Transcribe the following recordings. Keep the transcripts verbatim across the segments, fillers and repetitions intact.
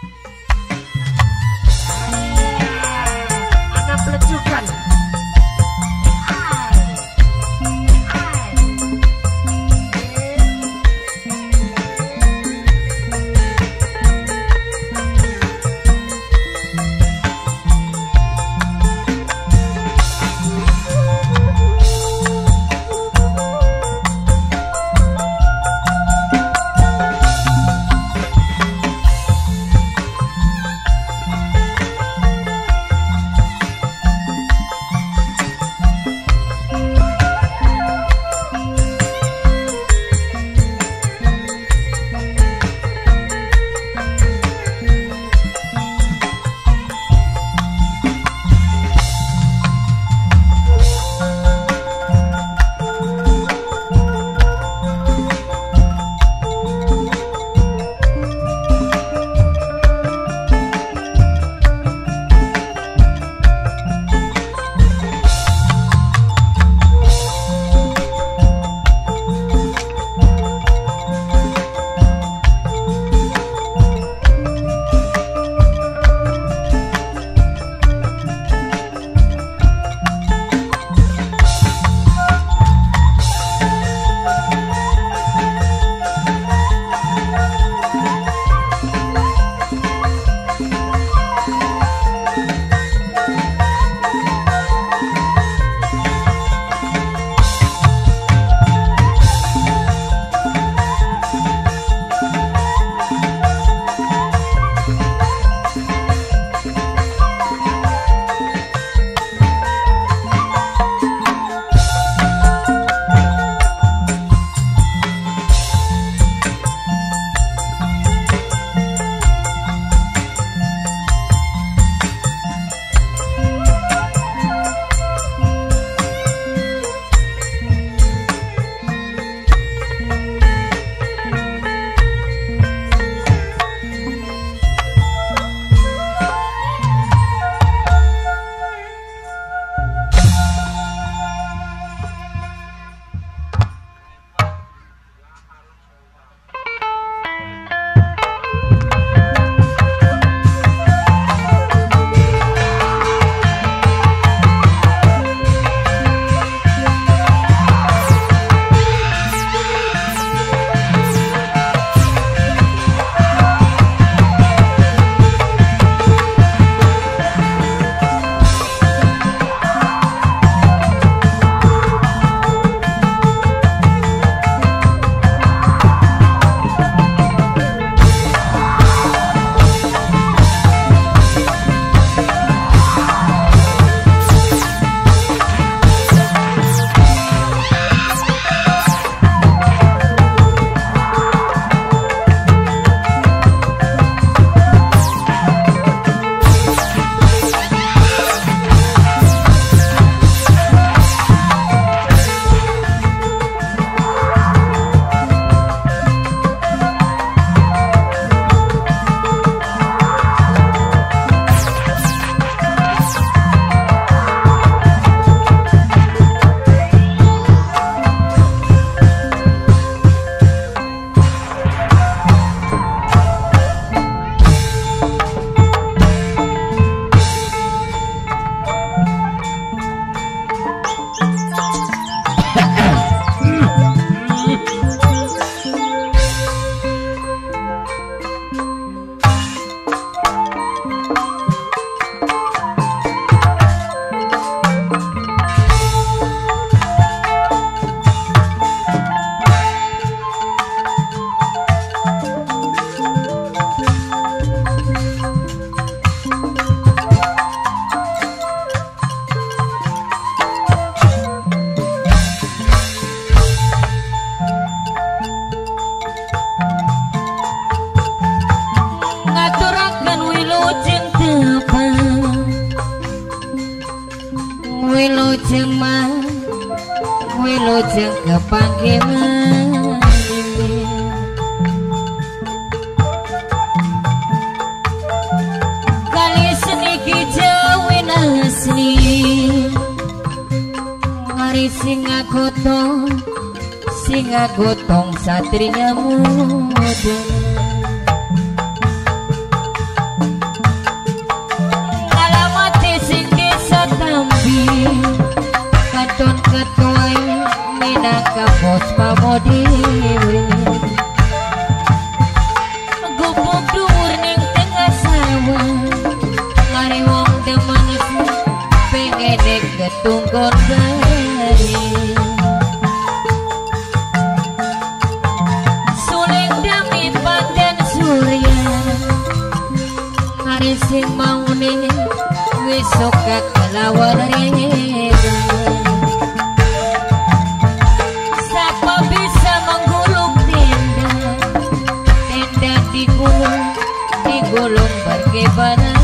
Anak pelecukan. Wilujeng kepanggilan kali seni kijawin asli ngari singa gotong singa gotong satria muda kapos pamodewe gubuk dur ning tengah sawah ngari wong demen pengen getung korbari suling dami pandan surya ngari sing maune wis suka kelawar reda siapa bisa menggulung tenda tenda digulung digulung berkebaran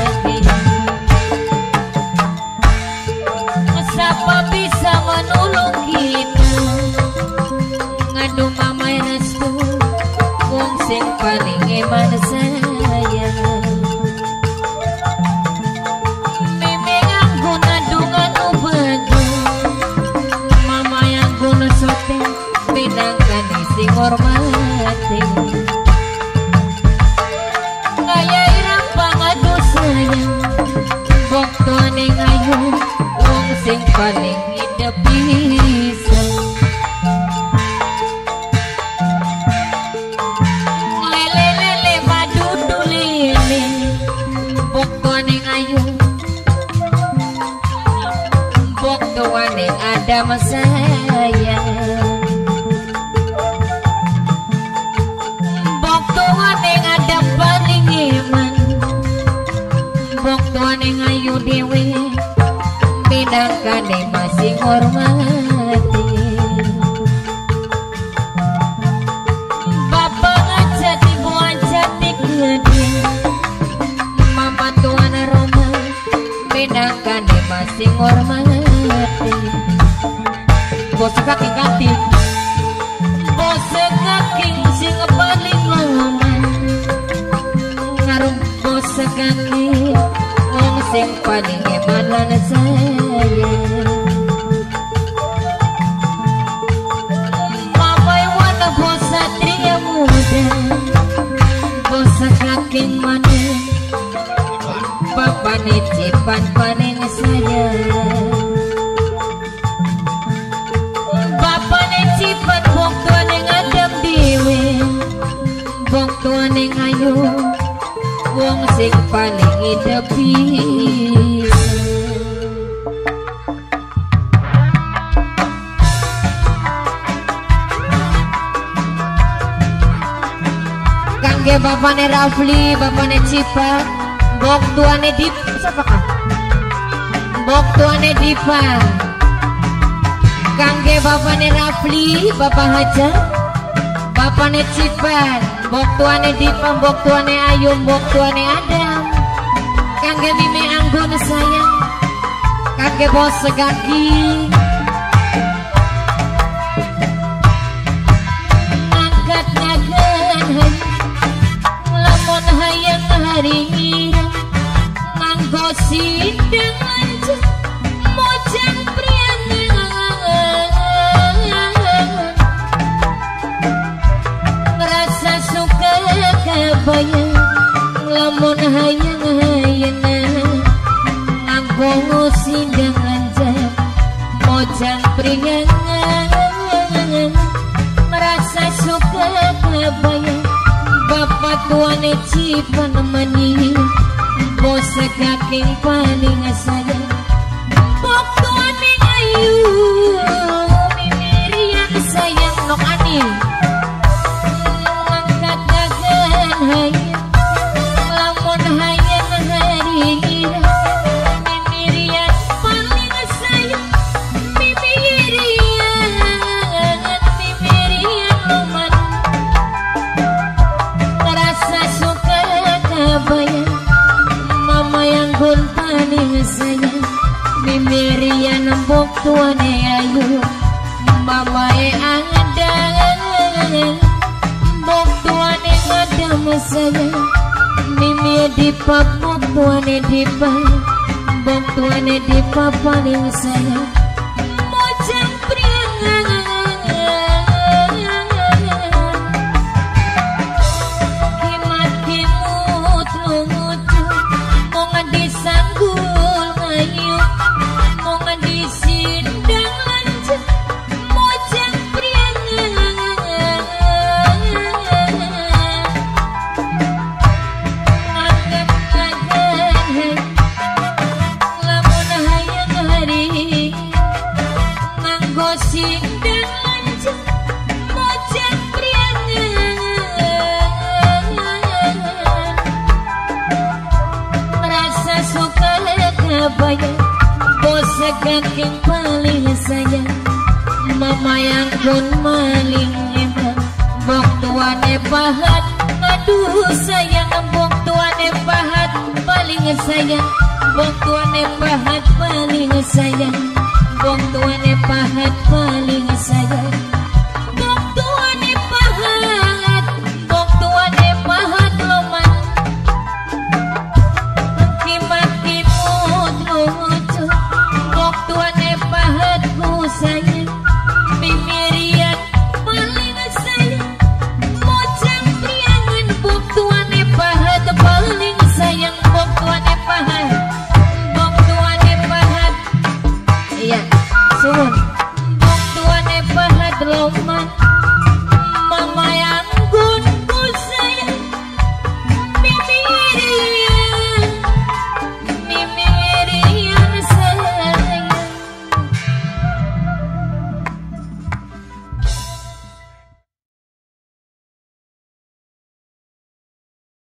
siapa bisa menolong kita ngadu mamai restu wong sing paling eman saya meme nganggo nadungan ubadu mama yang guna sote bedangkan sing hormati ngaya irang pangadu sayang bok tuane ngayu sing paling hidup bisa lele lele madu dulile bok tuane ngayu bok tuane ada masaya bok tuane ada paling iman bok tuane ngayu dewe bedangkan masih hormati bapak ngajat ibu ngajat gede mama tuan Roma bedangkan masih hormati bos kaki kaki bos kaki sing paling ngoman ngarum bos kaki wong sing paling emanan saya Papai wana bos satria muda bos kaking mana Bapak nicipan panen saya Bapak nicipan bok tuan yang adem diwe bok tuan yang ayu wong sing paling hidup bisa kangge bapane Rafli bapane Cipa bok tuane Dip siapa kah bok tuane Dipa kangge bapane Rafli bapak Hajar bapane Cipa bok tuane Dipa bok tuane Ayum bok tuane Adam kangge mime anggun sayang kangge bos segaki angkat ngagan lamun hayang hari nganggo sidang aja mojang ngerasa suka kabayang lamun hayang hayang nganggo sidang aja mojang priangan merasa suka kabayang bapak tuane Cipan mani bos kaking paling sayang bok tuane Ayu mimirian sayang nok ani angkat gagan hayang lamun hayang hari mimirian paling sayang mimirian mimirian luman rasa suka kabayang mama yang gun paling sayang mimirian bok tuane Ayu mama e angadang bok tuane ngadam sayang mimi Dipa bok tuane Dipa bok tuane Dipa paling sayang mojang priangan kimat kimut lungut mau ngadisanggul ngayu mau ngadisidang lanjut mojang saking paling sayang mama yang pun maling emang bok tuane pahat aduh sayang bok tuane pahat paling sayang bok tuane pahat paling sayang bok tuane pahat paling sayang bok tuane pahat bok tuane pahat loman maki-maki lucu bok tuane pahat ku sayang mimirian paling sayang mocang priangan bok tuane pahat paling sayang bok tuane pahat bok tuane pahat iya suwun bok tuane pahat lom